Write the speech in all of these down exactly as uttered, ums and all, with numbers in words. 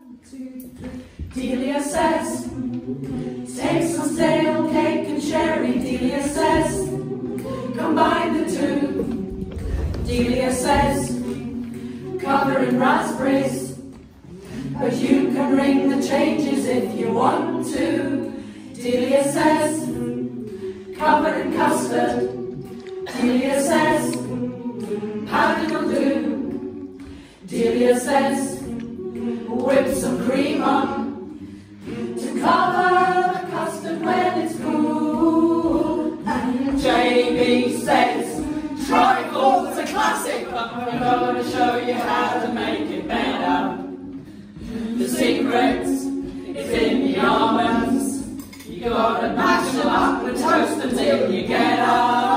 two, three. Delia says, take some stale cake and sherry. Delia says, combine the two. Delia says, cover in raspberries, but you can ring the changes if you want to. Delia says, cover in custard. Delia says, powder will do. Delia says, whip some cream on to cover the custard when it's cool. And Jamie says, Trifle's a classic, but I'm going to show you how to make it better. The secret is in the almonds. You gotta mash them up and toast them till you get a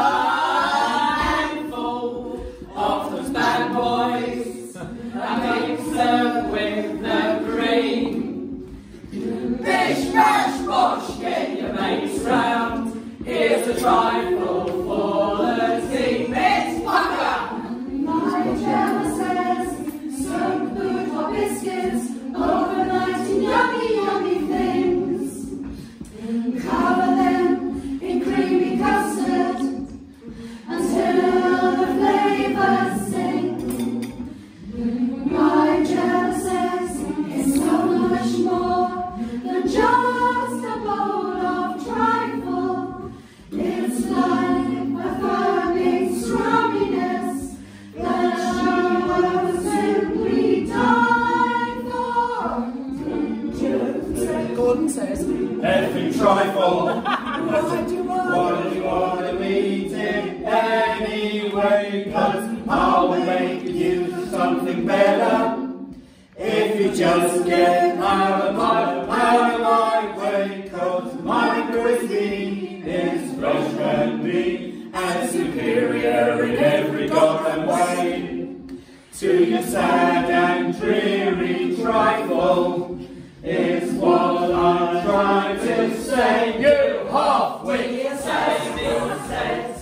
handful of those bad boys and mix them with the cream. Bish, bash, bosh, get your mates round. Here's a trifle for the team. It's Pucker! My Gemma says, soak food or biscuits overnight in yummy, yummy things. Cover them in creamy custard until the flavors sing. My Gemma says it's so much more than just a bowl of trifle. It's like a firming scrumminess that she would simply die for. Gordon says, Effing trifle. why do you want Why do you want to eat it anyway? 'Cause I'll make you something better if you just get out of my, out of my way. 'Cause my cuisine is fresh and mean and superior in every goddamn way. To your sad and dreary trifle is what I'm trying to say. You half-wit, say, me, says.